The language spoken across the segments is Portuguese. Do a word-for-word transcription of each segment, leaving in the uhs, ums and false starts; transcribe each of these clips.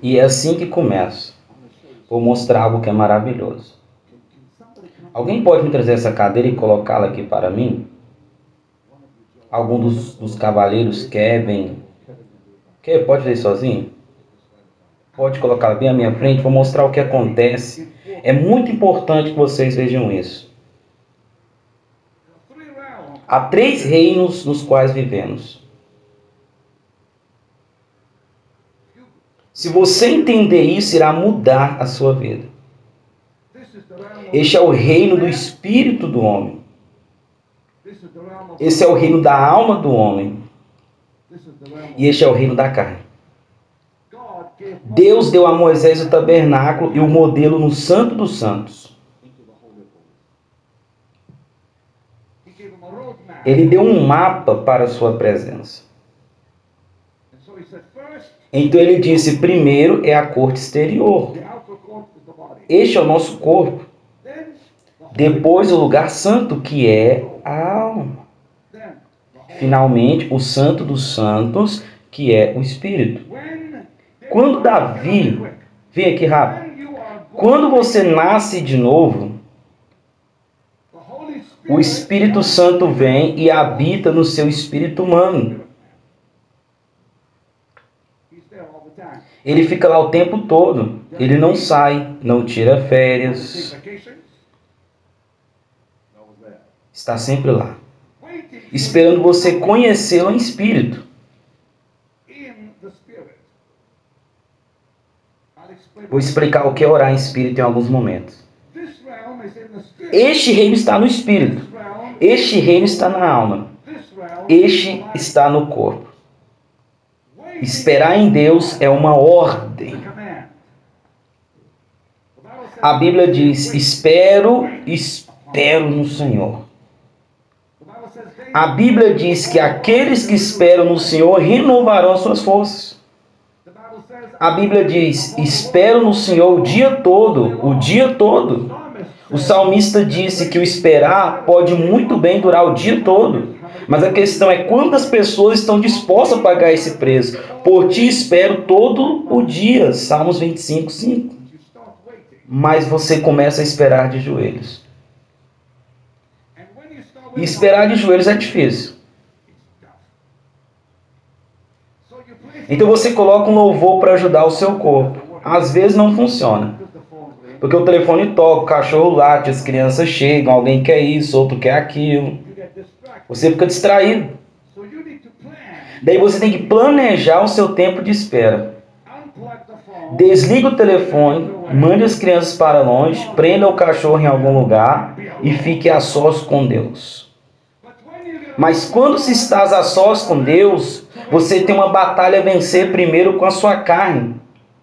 E é assim que começo. Vou mostrar algo que é maravilhoso. Alguém pode me trazer essa cadeira e colocá-la aqui para mim? Algum dos, dos cavaleiros quer, vem? Quer? Pode fazer sozinho? Pode colocá-la bem à minha frente. Vou mostrar o que acontece. É muito importante que vocês vejam isso. Há três reinos nos quais vivemos. Se você entender isso, irá mudar a sua vida. Este é o reino do espírito do homem. Esse é o reino da alma do homem. E este é o reino da carne. Deus deu a Moisés o tabernáculo e o modelo no Santo dos Santos. Ele deu um mapa para a sua presença. Então ele disse, primeiro é a corte exterior. Este é o nosso corpo. Depois o lugar santo, que é a alma. Finalmente, o santo dos santos, que é o espírito. Quando Davi, vem aqui rápido, quando você nasce de novo, o Espírito Santo vem e habita no seu espírito humano. Ele fica lá o tempo todo. Ele não sai, não tira férias. Está sempre lá, esperando você conhecê-lo em espírito. Vou explicar o que é orar em espírito em alguns momentos. Este reino está no espírito. Este reino está na alma. Este está no corpo. Esperar em Deus é uma ordem. A Bíblia diz, espero, espero no Senhor. A Bíblia diz que aqueles que esperam no Senhor renovarão suas forças. A Bíblia diz, espero no Senhor o dia todo, o dia todo. O salmista disse que o esperar pode muito bem durar o dia todo. Mas a questão é quantas pessoas estão dispostas a pagar esse preço. Por ti espero todo o dia. Salmos vinte e cinco, cinco. Mas você começa a esperar de joelhos. E esperar de joelhos é difícil. Então você coloca um louvor para ajudar o seu corpo. Às vezes não funciona. Porque o telefone toca, o cachorro late, as crianças chegam, alguém quer isso, outro quer aquilo. Você fica distraído. Daí você tem que planejar o seu tempo de espera. Desliga o telefone, mande as crianças para longe, prenda o cachorro em algum lugar e fique a sós com Deus. Mas quando se estás a sós com Deus, você tem uma batalha a vencer primeiro com a sua carne.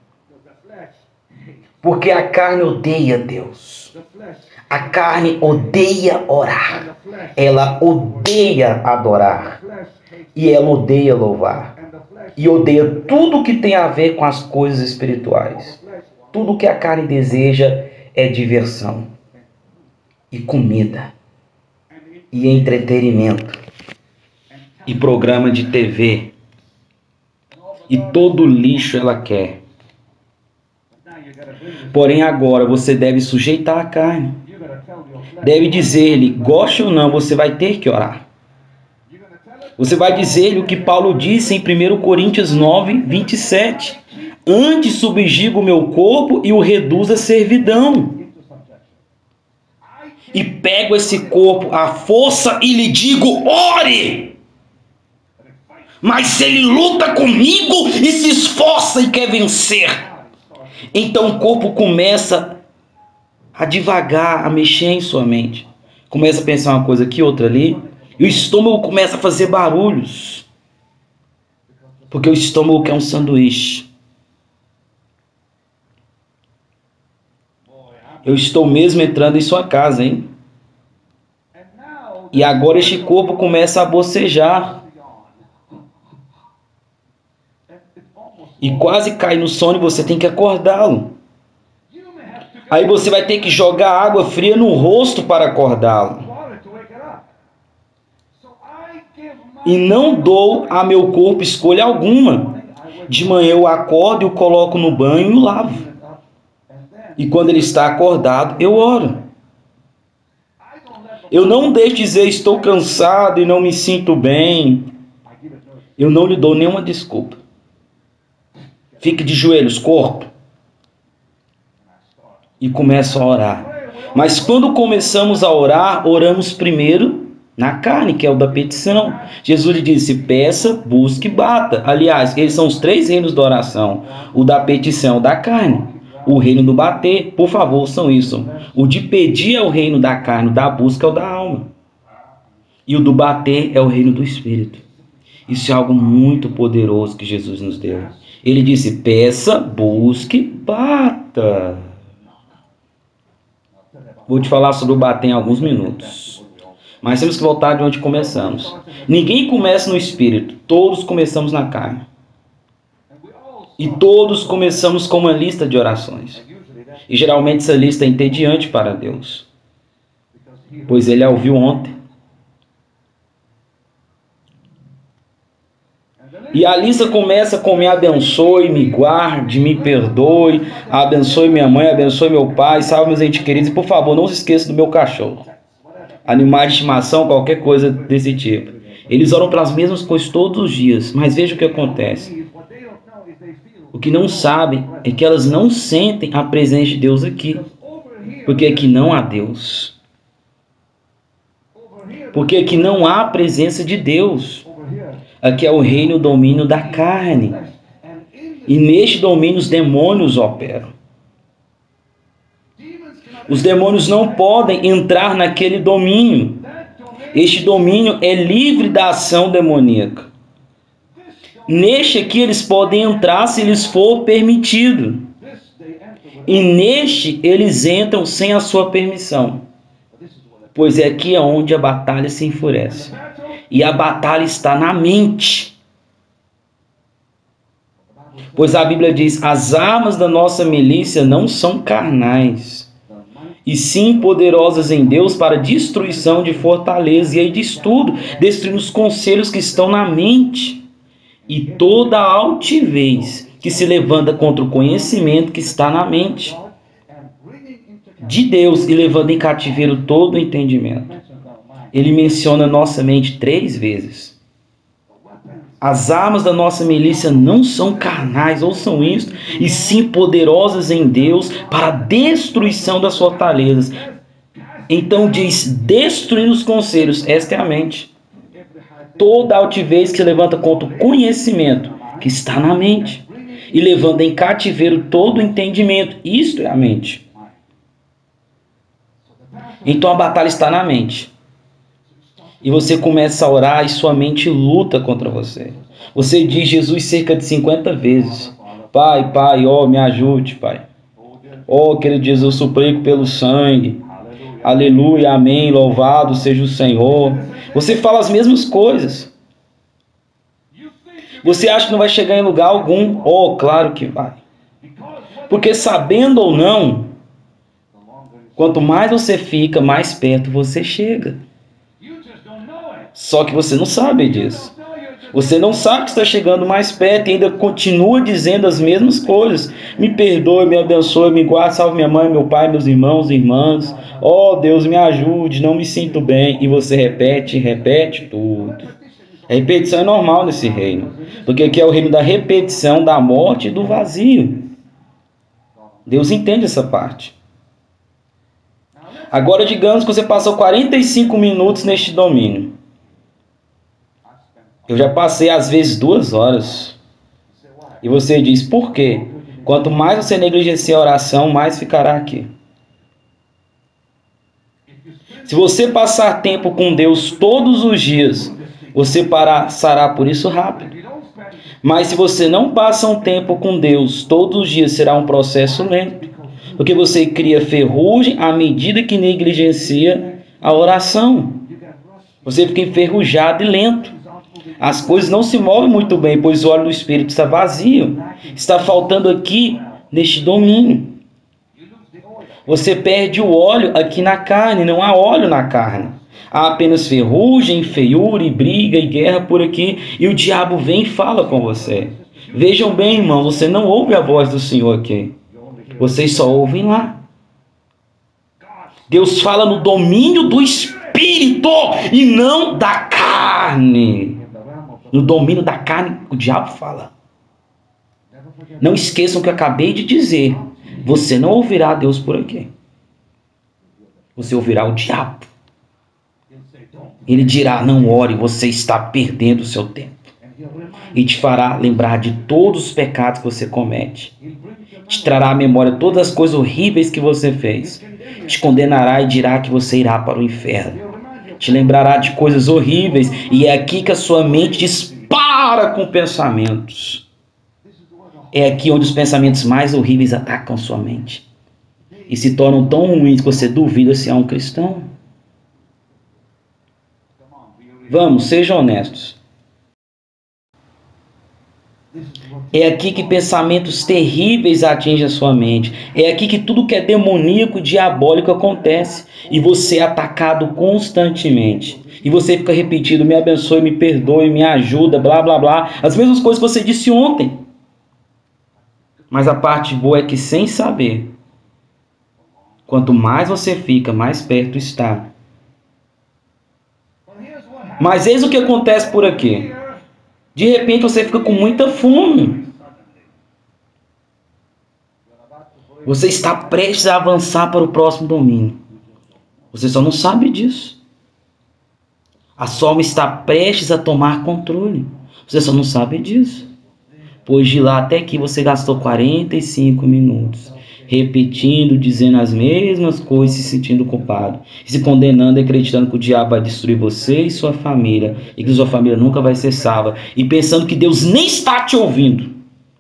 Porque a carne odeia Deus. A carne odeia orar. Ela odeia adorar. E ela odeia louvar. E odeia tudo que tem a ver com as coisas espirituais. Tudo que a carne deseja é diversão. E comida. E entretenimento. E programa de T V. E todo lixo ela quer. Porém agora você deve sujeitar a carne. Deve dizer-lhe, goste ou não, você vai ter que orar. Você vai dizer-lhe o que Paulo disse em primeiro Coríntios nove, vinte e sete. Antes subjuga o meu corpo e o reduz à servidão. E pego esse corpo à força e lhe digo, ore! Mas se ele luta comigo e se esforça e quer vencer, então o corpo começa a devagar, a mexer em sua mente. Começa a pensar uma coisa aqui, outra ali. E o estômago começa a fazer barulhos. Porque o estômago quer um sanduíche. Eu estou mesmo entrando em sua casa, hein? E agora este corpo começa a bocejar. E quase cai no sono e você tem que acordá-lo. Aí você vai ter que jogar água fria no rosto para acordá-lo. E não dou a meu corpo escolha alguma. De manhã eu acordo, eu coloco no banho e o lavo. E quando ele está acordado, eu oro. Eu não deixo dizer estou cansado e não me sinto bem. Eu não lhe dou nenhuma desculpa. Fique de joelhos, corpo. E começo a orar. Mas quando começamos a orar, oramos primeiro na carne, que é o da petição. Jesus lhe disse, peça, busque, bata. Aliás, eles são os três reinos da oração. O da petição é o da carne. O reino do bater, por favor, são isso. O de pedir é o reino da carne, o da busca é o da alma. E o do bater é o reino do Espírito. Isso é algo muito poderoso que Jesus nos deu. Ele disse, peça, busque, bata. Vou te falar sobre o bater em alguns minutos. Mas temos que voltar de onde começamos. Ninguém começa no Espírito, todos começamos na carne. E todos começamos com uma lista de orações. E geralmente essa lista é entediante para Deus. Pois Ele a ouviu ontem. E a lista começa com me abençoe, me guarde, me perdoe, abençoe minha mãe, abençoe meu pai, salve meus entes queridos. E por favor, não se esqueça do meu cachorro. Animais de estimação, qualquer coisa desse tipo. Eles oram pelas mesmas coisas todos os dias. Mas veja o que acontece. O que não sabem é que elas não sentem a presença de Deus aqui. Porque aqui não há Deus. Porque aqui não há a presença de Deus. Aqui é o reino e o domínio da carne. E neste domínio os demônios operam. Os demônios não podem entrar naquele domínio. Este domínio é livre da ação demoníaca. Neste aqui eles podem entrar se lhes for permitido. E neste eles entram sem a sua permissão. Pois é aqui onde a batalha se enfurece. E a batalha está na mente. Pois a Bíblia diz, as armas da nossa milícia não são carnais, e sim poderosas em Deus para destruição de fortaleza. E aí diz tudo, destruindo os conselhos que estão na mente. E toda altivez que se levanta contra o conhecimento que está na mente de Deus e levando em cativeiro todo o entendimento. Ele menciona nossa mente três vezes. As armas da nossa milícia não são carnais, ouçam isso, e sim poderosas em Deus para a destruição das fortalezas. Então diz, destruir os conselhos, esta é a mente. Toda altivez que se levanta contra o conhecimento que está na mente e levando em cativeiro todo o entendimento, isto é a mente. Então a batalha está na mente. E você começa a orar e sua mente luta contra você. Você diz Jesus cerca de cinquenta vezes. Pai, Pai, ó, me ajude, Pai. Ó, querido Jesus, eu suplico pelo sangue. Aleluia, amém, louvado seja o Senhor. Você fala as mesmas coisas. Você acha que não vai chegar em lugar algum? Oh, claro que vai. Porque sabendo ou não, quanto mais você fica, mais perto você chega. Só que você não sabe disso. Você não sabe que está chegando mais perto e ainda continua dizendo as mesmas coisas. Me perdoe, me abençoe, me guarde, salve minha mãe, meu pai, meus irmãos e irmãs. Oh, Deus, me ajude, não me sinto bem. E você repete, repete tudo. A repetição é normal nesse reino. Porque aqui é o reino da repetição, da morte e do vazio. Deus entende essa parte. Agora, digamos que você passou quarenta e cinco minutos neste domínio. Eu já passei, às vezes, duas horas. E você diz, por quê? Quanto mais você negligenciar a oração, mais ficará aqui. Se você passar tempo com Deus todos os dias, você passará por isso rápido. Mas se você não passa um tempo com Deus todos os dias, será um processo lento. Porque você cria ferrugem à medida que negligencia a oração. Você fica enferrujado e lento. As coisas não se movem muito bem, pois o óleo do Espírito está vazio. Está faltando aqui, neste domínio. Você perde o óleo aqui na carne, não há óleo na carne. Há apenas ferrugem, feiura, e briga e guerra por aqui. E o diabo vem e fala com você. Vejam bem, irmão, você não ouve a voz do Senhor aqui. Vocês só ouvem lá. Deus fala no domínio do Espírito e não da carne. No domínio da carne, o diabo fala. Não esqueçam que eu acabei de dizer. Você não ouvirá Deus por aqui. Você ouvirá o diabo. Ele dirá, não ore, você está perdendo o seu tempo. E te fará lembrar de todos os pecados que você comete. Te trará à memória todas as coisas horríveis que você fez. Te condenará e dirá que você irá para o inferno. Te lembrará de coisas horríveis. E é aqui que a sua mente dispara com pensamentos. É aqui onde os pensamentos mais horríveis atacam sua mente. E se tornam tão ruins que você duvida se é um cristão. Vamos, sejam honestos. É aqui que pensamentos terríveis atingem a sua mente. É aqui que tudo que é demoníaco e diabólico acontece. E você é atacado constantemente. E você fica repetindo, me abençoe, me perdoe, me ajuda, blá, blá, blá. As mesmas coisas que você disse ontem. Mas a parte boa é que sem saber, quanto mais você fica, mais perto está. Mas eis o que acontece por aqui. De repente você fica com muita fome. Você está prestes a avançar para o próximo domínio. Você só não sabe disso. A sua alma está prestes a tomar controle. Você só não sabe disso. Pois de lá até aqui você gastou quarenta e cinco minutos. Repetindo, dizendo as mesmas coisas, se sentindo culpado. Se condenando e acreditando que o diabo vai destruir você e sua família. E que sua família nunca vai ser salva. E pensando que Deus nem está te ouvindo.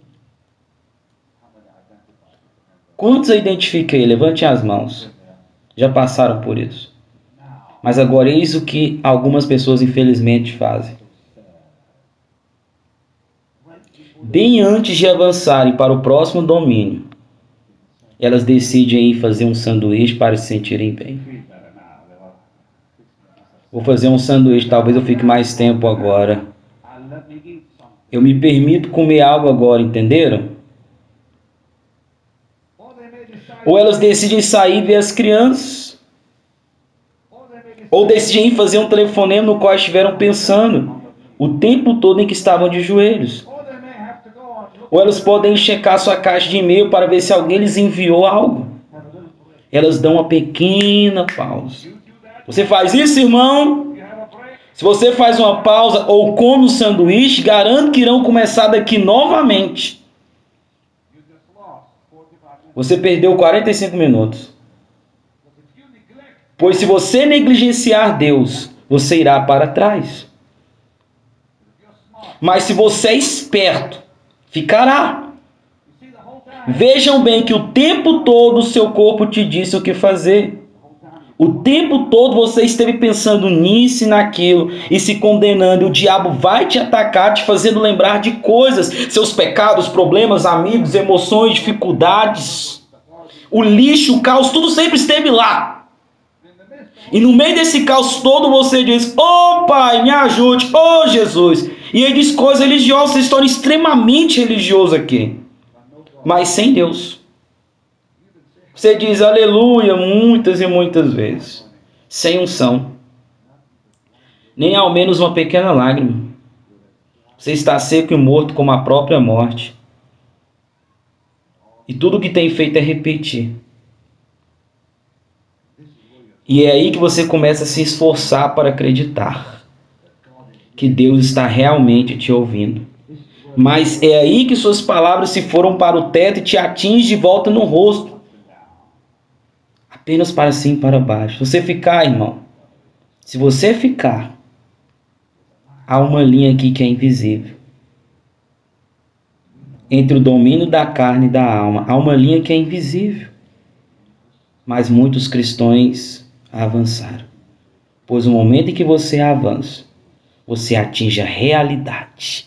Quantos eu identifiquei? Levante as mãos. Já passaram por isso. Mas agora eis o que algumas pessoas infelizmente fazem. Bem antes de avançarem para o próximo domínio, elas decidem ir fazer um sanduíche para se sentirem bem. Vou fazer um sanduíche, talvez eu fique mais tempo agora. Eu me permito comer algo agora, entenderam? Ou elas decidem sair e ver as crianças. Ou decidem ir fazer um telefonema no qual estiveram pensando o tempo todo em que estavam de joelhos. Ou elas podem checar sua caixa de e-mail para ver se alguém lhes enviou algo. Elas dão uma pequena pausa. Você faz isso, irmão? Se você faz uma pausa ou come um sanduíche, garanto que irão começar daqui novamente. Você perdeu quarenta e cinco minutos. Pois se você negligenciar Deus, você irá para trás. Mas se você é esperto, ficará. Vejam bem que o tempo todo o seu corpo te disse o que fazer. O tempo todo você esteve pensando nisso e naquilo e se condenando. O diabo vai te atacar, te fazendo lembrar de coisas, seus pecados, problemas, amigos, emoções, dificuldades. O lixo, o caos, tudo sempre esteve lá. E no meio desse caos todo você diz, ô Pai, me ajude, ô Jesus. E ele diz coisas religiosas, vocês estão extremamente religiosos aqui. Mas sem Deus. Você diz aleluia muitas e muitas vezes. Sem unção. Nem ao menos uma pequena lágrima. Você está seco e morto como a própria morte. E tudo o que tem feito é repetir. E é aí que você começa a se esforçar para acreditar que Deus está realmente te ouvindo. Mas é aí que suas palavras se foram para o teto e te atingem de volta no rosto. Apenas para cima e para baixo. Se você ficar, irmão, se você ficar, há uma linha aqui que é invisível. Entre o domínio da carne e da alma, há uma linha que é invisível. Mas muitos cristãos avançaram. Pois no momento em que você avança, você atinge a realidade.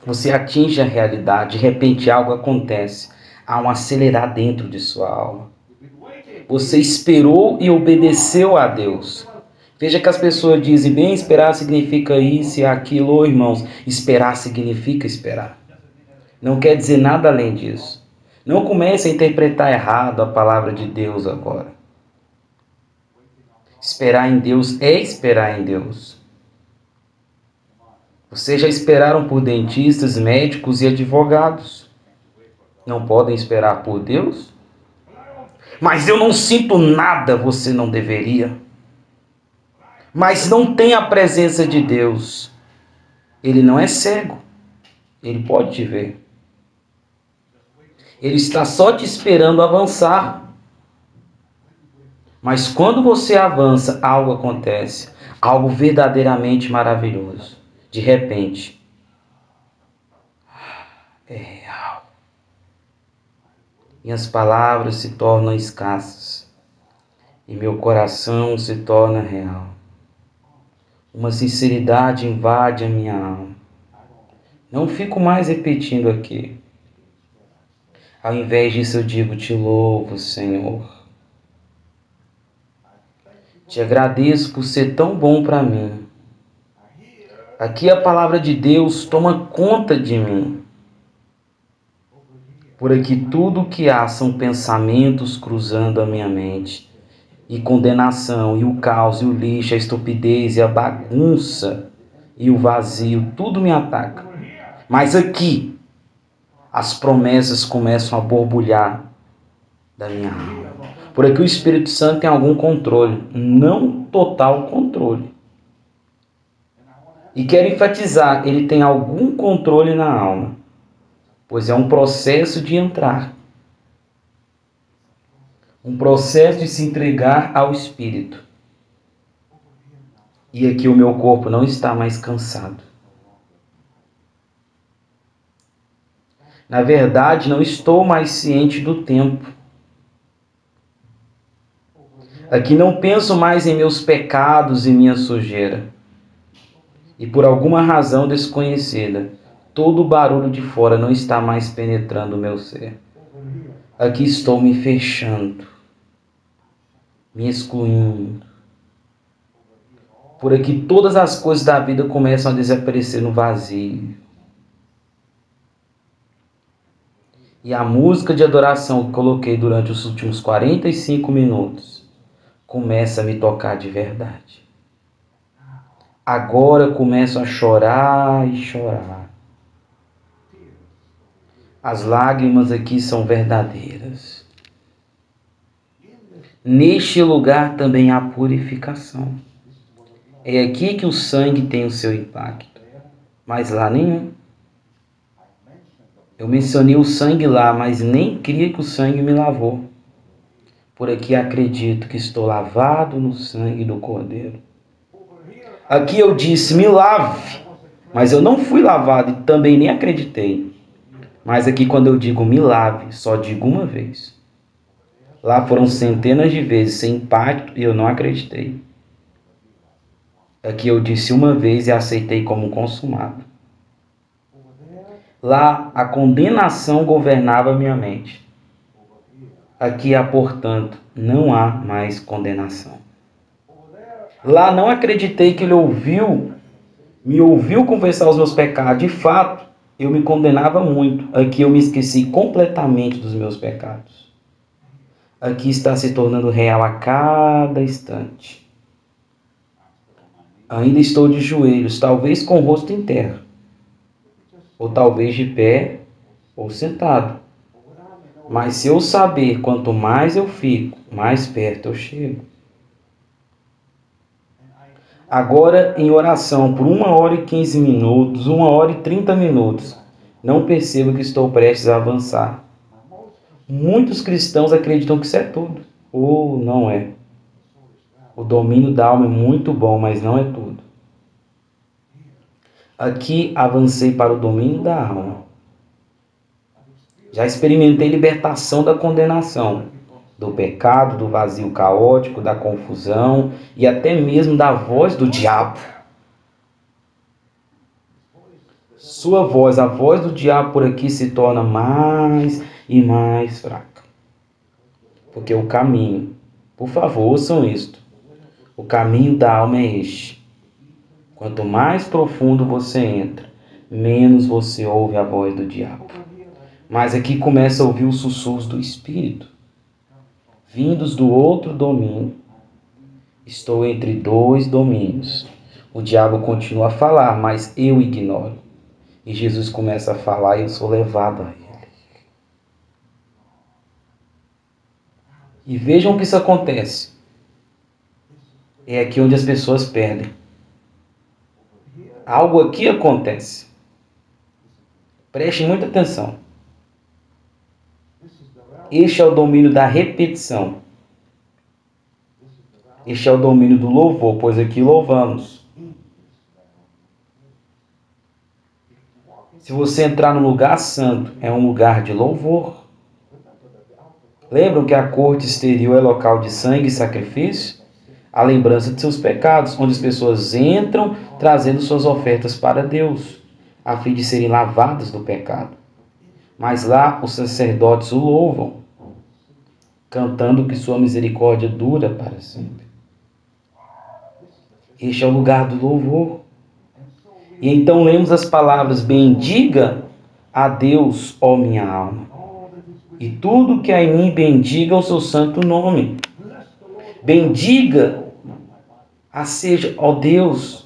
Você atinge a realidade, de repente algo acontece. Há um acelerar dentro de sua alma. Você esperou e obedeceu a Deus. Veja que as pessoas dizem, bem, esperar significa isso e aquilo. Ô, irmãos, esperar significa esperar. Não quer dizer nada além disso. Não comece a interpretar errado a palavra de Deus agora. Esperar em Deus é esperar em Deus. Vocês já esperaram por dentistas, médicos e advogados. Não podem esperar por Deus? Mas eu não sinto nada, você não deveria. Mas não tem a presença de Deus. Ele não é cego. Ele pode te ver. Ele está só te esperando avançar. Mas quando você avança, algo acontece. Algo verdadeiramente maravilhoso. De repente. É real. Minhas palavras se tornam escassas. E meu coração se torna real. Uma sinceridade invade a minha alma. Não fico mais repetindo aqui. Ao invés disso eu digo, te louvo, Senhor. Te agradeço por ser tão bom para mim. Aqui a palavra de Deus toma conta de mim. Por aqui tudo o que há são pensamentos cruzando a minha mente. E condenação, e o caos, e o lixo, a estupidez, e a bagunça, e o vazio, tudo me ataca. Mas aqui, as promessas começam a borbulhar da minha alma. Por aqui o Espírito Santo tem algum controle, não total controle. E quero enfatizar, ele tem algum controle na alma, pois é um processo de entrar. Um processo de se entregar ao Espírito. E aqui o meu corpo não está mais cansado. Na verdade, não estou mais ciente do tempo. Aqui não penso mais em meus pecados e minha sujeira. E por alguma razão desconhecida, todo o barulho de fora não está mais penetrando o meu ser. Aqui estou me fechando, me excluindo. Por aqui todas as coisas da vida começam a desaparecer no vazio. E a música de adoração que coloquei durante os últimos quarenta e cinco minutos começa a me tocar de verdade. Agora eu começo a chorar e chorar. As lágrimas aqui são verdadeiras. Neste lugar também há purificação. É aqui que o sangue tem o seu impacto, mas lá nenhum. Eu mencionei o sangue lá, mas nem creio que o sangue me lavou. Por aqui acredito que estou lavado no sangue do Cordeiro. Aqui eu disse, me lave, mas eu não fui lavado e também nem acreditei. Mas aqui quando eu digo me lave, só digo uma vez. Lá foram centenas de vezes sem impacto e eu não acreditei. Aqui eu disse uma vez e aceitei como consumado. Lá a condenação governava minha mente. Aqui há, portanto, não há mais condenação. Lá não acreditei que ele ouviu, me ouviu confessar os meus pecados. De fato, eu me condenava muito. Aqui eu me esqueci completamente dos meus pecados. Aqui está se tornando real a cada instante. Ainda estou de joelhos, talvez com o rosto em terra. Ou talvez de pé ou sentado. Mas se eu saber, quanto mais eu fico, mais perto eu chego. Agora em oração por uma hora e quinze minutos, uma hora e trinta minutos, não percebo que estou prestes a avançar. Muitos cristãos acreditam que isso é tudo. Ou não é. O domínio da alma é muito bom, mas não é tudo. Aqui avancei para o domínio da alma. Já experimentei libertação da condenação, do pecado, do vazio caótico, da confusão e até mesmo da voz do diabo. Sua voz, a voz do diabo por aqui se torna mais e mais fraca. Porque o caminho, por favor, ouçam isto. O caminho da alma é este. Quanto mais profundo você entra, menos você ouve a voz do diabo. Mas aqui começa a ouvir os sussurros do Espírito, vindos do outro domínio. Estou entre dois domínios. O diabo continua a falar, mas eu ignoro. E Jesus começa a falar e eu sou levado a ele. E vejam que isso acontece. É aqui onde as pessoas perdem. Algo aqui acontece. Prestem muita atenção. Este é o domínio da repetição. Este é o domínio do louvor, pois aqui louvamos. Se você entrar no lugar santo, é um lugar de louvor. Lembram que a corte exterior é local de sangue e sacrifício? A lembrança de seus pecados, onde as pessoas entram trazendo suas ofertas para Deus, a fim de serem lavadas do pecado. Mas lá os sacerdotes o louvam, cantando que sua misericórdia dura para sempre. Este é o lugar do louvor. E então lemos as palavras: bendiga a Deus, ó minha alma, e tudo que há em mim bendiga o seu santo nome. Bendiga a seja, ó Deus,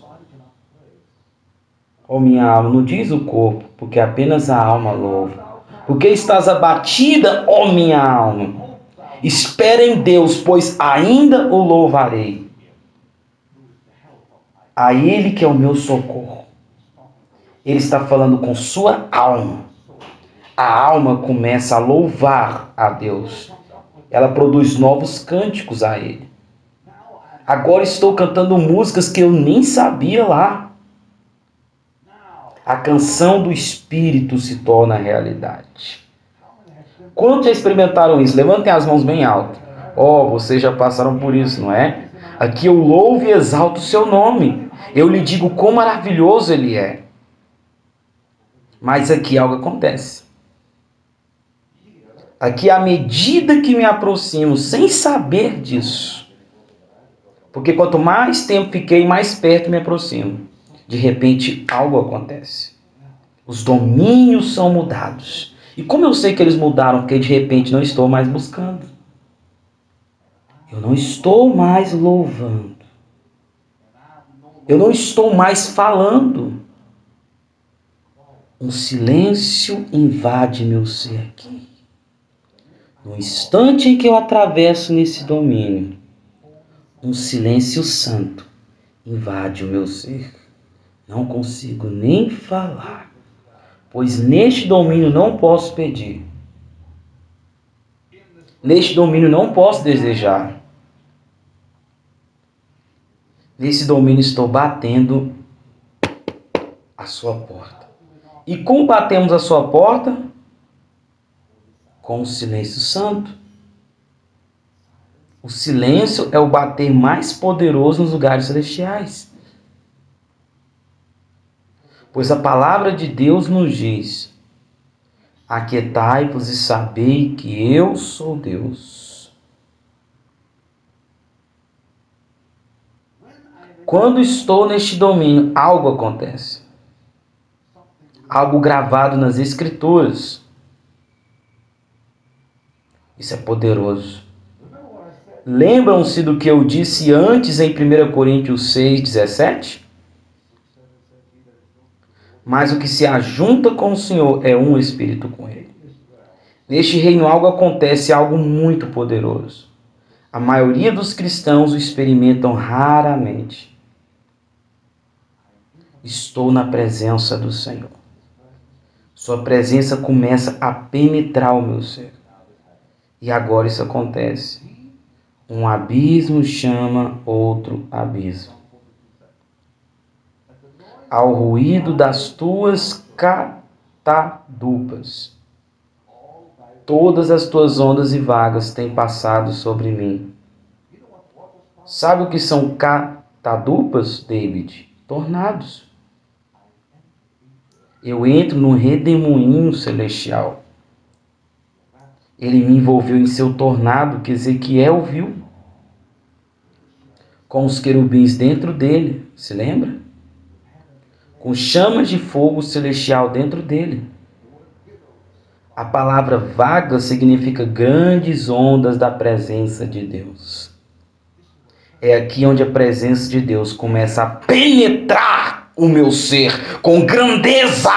ó minha alma, não diz o corpo, porque apenas a alma louva. Porque estás abatida, ó minha alma? Espera em Deus, pois ainda o louvarei. A Ele que é o meu socorro. Ele está falando com sua alma. A alma começa a louvar a Deus. Ela produz novos cânticos a Ele. Agora estou cantando músicas que eu nem sabia lá. A canção do Espírito se torna realidade. Quantos já experimentaram isso? Levantem as mãos bem alto. Oh, vocês já passaram por isso, não é? Aqui eu louvo e exalto o seu nome. Eu lhe digo quão maravilhoso ele é. Mas aqui algo acontece. Aqui, à medida que me aproximo, sem saber disso, porque quanto mais tempo fiquei, mais perto me aproximo. De repente, algo acontece. Os domínios são mudados. E como eu sei que eles mudaram? Porque de repente não estou mais buscando. Eu não estou mais louvando. Eu não estou mais falando. Um silêncio invade meu ser aqui. No instante em que eu atravesso nesse domínio, um silêncio santo invade o meu ser. Não consigo nem falar, pois neste domínio não posso pedir. Neste domínio não posso desejar. Nesse domínio estou batendo a sua porta. E como batemos a sua porta? Com o silêncio santo. O silêncio é o bater mais poderoso nos lugares celestiais. Pois a palavra de Deus nos diz: aquietai-vos e sabei que eu sou Deus. Quando estou neste domínio, algo acontece. Algo gravado nas Escrituras. Isso é poderoso. Lembram-se do que eu disse antes em primeira Coríntios seis, dezessete? Mas o que se ajunta com o Senhor é um espírito com Ele. Neste reino algo acontece, algo muito poderoso. A maioria dos cristãos o experimentam raramente. Estou na presença do Senhor. Sua presença começa a penetrar o meu ser. E agora isso acontece. Um abismo chama outro abismo. Ao ruído das tuas catadupas, todas as tuas ondas e vagas têm passado sobre mim. Sabe o que são catadupas, David? Tornados. Eu entro no redemoinho celestial. Ele me envolveu em seu tornado que Ezequiel viu, com os querubins dentro dele, se lembra? Com chamas de fogo celestial dentro dele. A palavra vaga significa grandes ondas da presença de Deus. É aqui onde a presença de Deus começa a penetrar o meu ser com grandeza.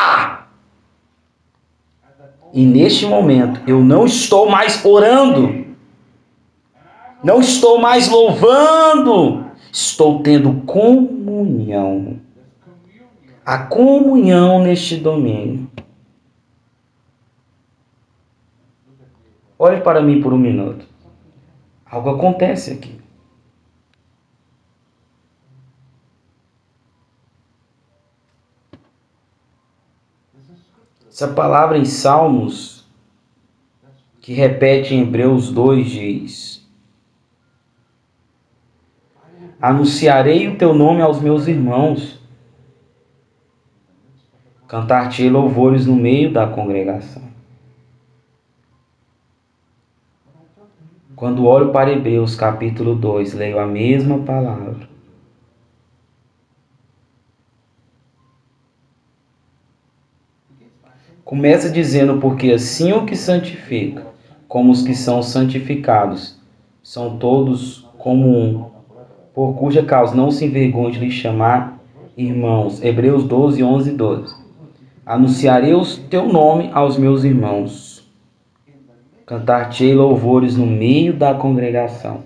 E neste momento eu não estou mais orando, não estou mais louvando, estou tendo comunhão. A comunhão neste domínio. Olhe para mim por um minuto. Algo acontece aqui. Essa palavra em Salmos, que repete em Hebreus dois, diz: anunciarei o teu nome aos meus irmãos, cantar-te louvores no meio da congregação. Quando olho para Hebreus capítulo dois, leio a mesma palavra. Começa dizendo, porque assim o que santifica, como os que são santificados, são todos como um, por cuja causa não se envergonhe de lhe chamar irmãos. Hebreus doze, onze e doze. Anunciarei o teu nome aos meus irmãos, cantar-te-ei louvores no meio da congregação.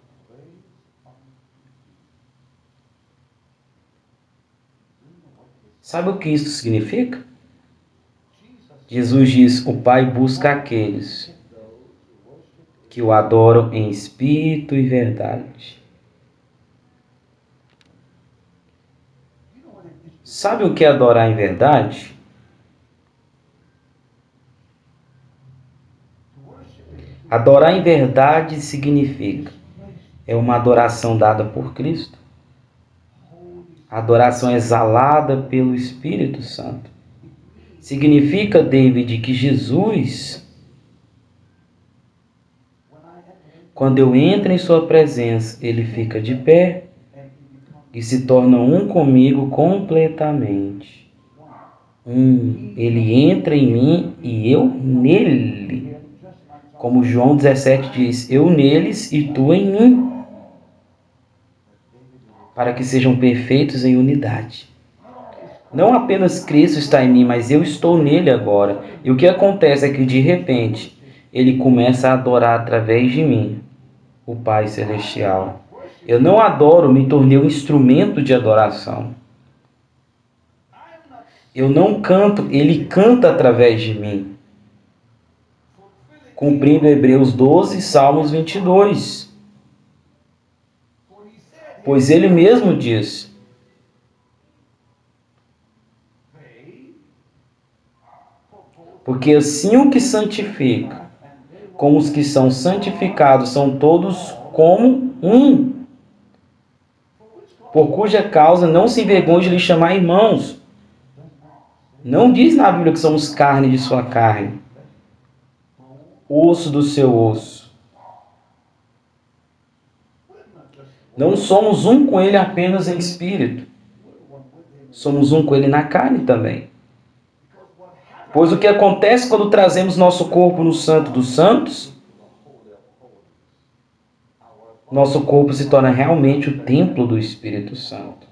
Sabe o que isso significa? Jesus diz: o Pai busca aqueles que o adoram em espírito e verdade. Sabe o que é adorar em verdade? Adorar em verdade significa, é uma adoração dada por Cristo, adoração exalada pelo Espírito Santo. Significa, David, que Jesus, quando eu entro em sua presença, ele fica de pé e se torna um comigo completamente. Um, ele entra em mim e eu nele. Como João dezessete diz, eu neles e tu em mim, para que sejam perfeitos em unidade. Não apenas Cristo está em mim, mas eu estou nele agora. E o que acontece é que, de repente, ele começa a adorar através de mim, o Pai Celestial. Eu não adoro, me tornei um instrumento de adoração. Eu não canto, ele canta através de mim. Cumprindo Hebreus doze, Salmos vinte e dois. Pois ele mesmo diz: porque assim o que santifica, como os que são santificados, são todos como um, por cuja causa não se envergonhe de lhe chamar irmãos. Não diz na Bíblia que somos carne de sua carne, osso do seu osso. Não somos um com ele apenas em espírito, somos um com ele na carne também. Pois o que acontece quando trazemos nosso corpo no Santo dos Santos? Nosso corpo se torna realmente o templo do Espírito Santo.